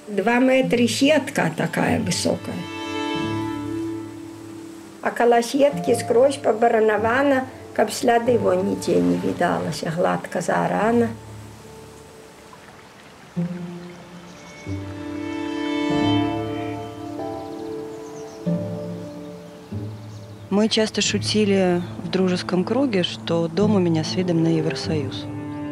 2 метра сетка такая высокая. А около сетки скрозь побаранавана, каб сляды его нигде не видалось, гладко заорана. Мы часто шутили в дружеском круге, что дом у меня с видом на Евросоюз.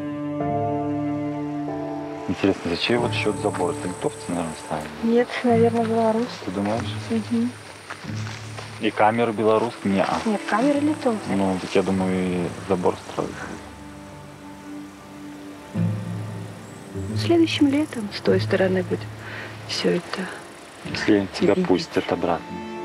Интересно, за чей вот счет забор? Это литовцы, наверное, ставили? Нет, наверное, белорус. Ты думаешь? Угу. И камеры белорусские? Не. Нет, камеры литовцы. Ну, так я думаю, и забор строят. Следующим летом с той стороны будет все это. Если тебя пустят обратно.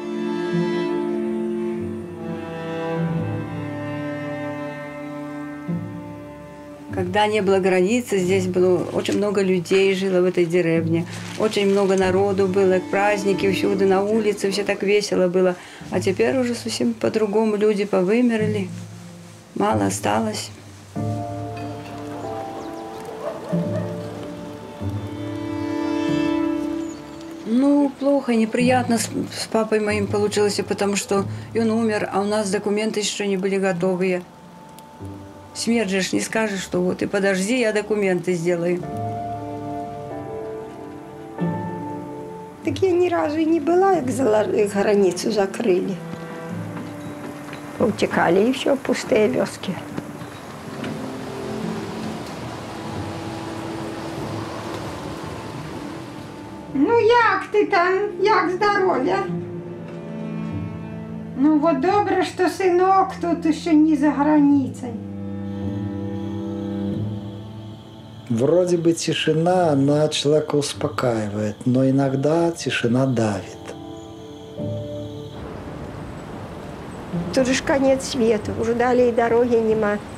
Когда не было границы, здесь было очень много людей жило в этой деревне. Очень много народу было, праздники всюду на улице, все так весело было. А теперь уже совсем по-другому, люди повымерли, мало осталось. Ну, плохо, неприятно с папой моим получилось, потому что он умер, а у нас документы еще не были готовые. Смерть же не скажешь, что вот и подожди, я документы сделаю. Так я ни разу и не была, как границу закрыли. Утекали и все, пустые вёски. Ну як ти там, як здоров'я? Ну вот добре, что сынок тут еще не за границей. Вроде бы тишина, она человека успокаивает, но иногда тишина давит. Тут же конец света, уже далее дороги нема.